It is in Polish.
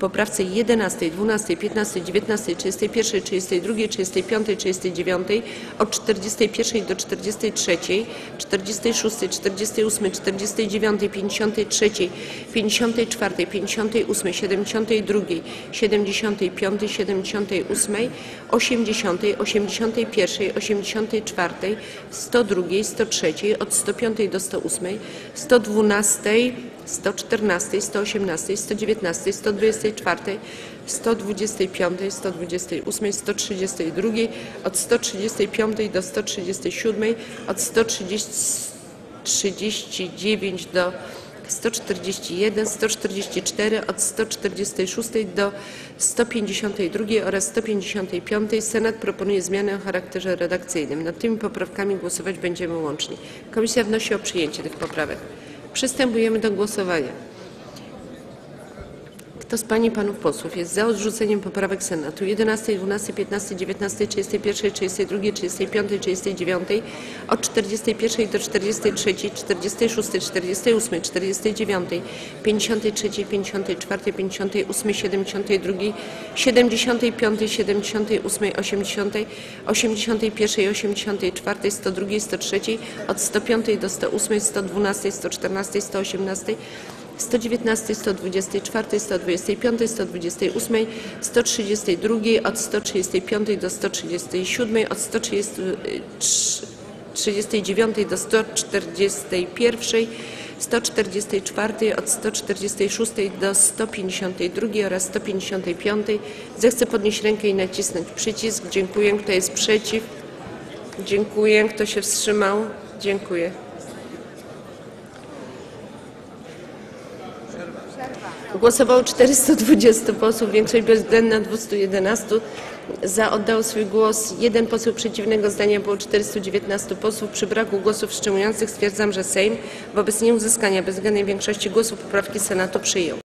poprawce 11, 12, 15, 19, 31, 32, 35, 39, od 41 do 43, 46, 48, 49, 53, 54, 58, 72, 75, 78, 80, 81, 84, 102, 103, od 105 do 108, 112, 114, 118, 119, 124, 125, 128, 132, od 135 do 137, od 139 do 141, 144, od 146 do 152 oraz 155. Senat proponuje zmiany o charakterze redakcyjnym. Nad tymi poprawkami głosować będziemy łącznie. Komisja wnosi o przyjęcie tych poprawek. Przystępujemy do głosowania. Kto z pań i panów posłów jest za odrzuceniem poprawek Senatu 11, 12, 15, 19, 31, 32, 35, 39, od 41 do 43, 46, 48, 49, 53, 54, 58, 72, 75, 78, 80, 81, 84, 102, 103, od 105 do 108, 112, 114, 118, 119, 124, 125, 128, 132, od 135 do 137, od 139 do 141, 144, od 146 do 152 oraz 155. Zechcę podnieść rękę i nacisnąć przycisk. Dziękuję. Kto jest przeciw? Dziękuję. Kto się wstrzymał? Dziękuję. Głosowało 420 posłów, większość bezwzględna 211. Za oddało swój głos 1 poseł, przeciwnego zdania było 419 posłów. Przy braku głosów wstrzymujących stwierdzam, że Sejm wobec nieuzyskania bezwzględnej większości głosów poprawki Senatu przyjął.